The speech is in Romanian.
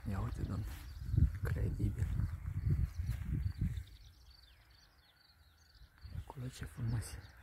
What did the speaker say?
Ia uite, domnule, credibil. Acolo ce frumos e.